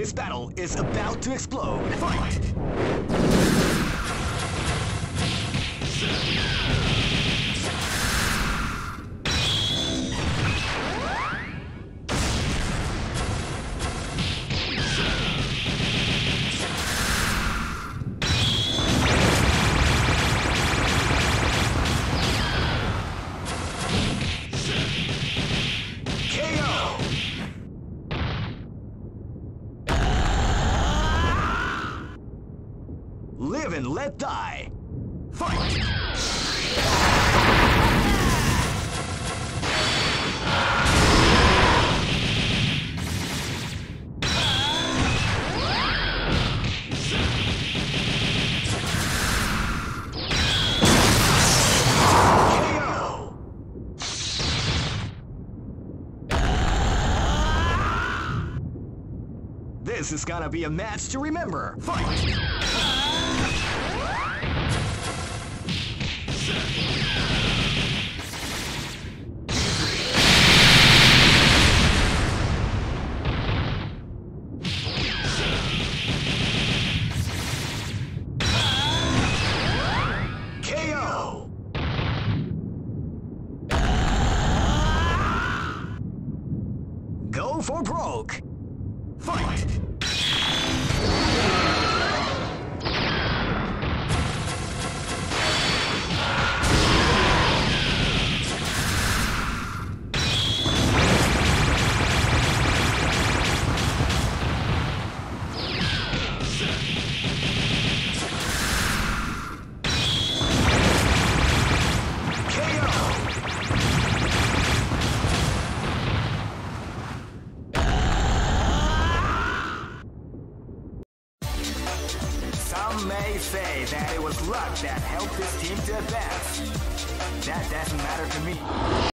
This battle is about to explode. Fight! Live and let die. Fight! KO! This is gonna be a match to remember. Fight! KO! Go for broke. Fight! Some may say that it was luck that helped this team to advance. That doesn't matter to me.